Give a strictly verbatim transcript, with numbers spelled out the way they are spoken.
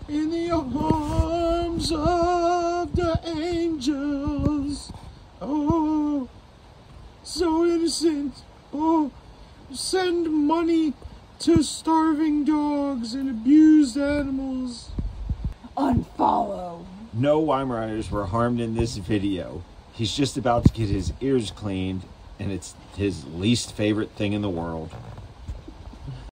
in the arms of the angels. Oh, so innocent. Oh, send money to starving dogs and abused animals. Unfollow. No Weimaraners were harmed in this video. He's just about to get his ears cleaned, and it's his least favorite thing in the world.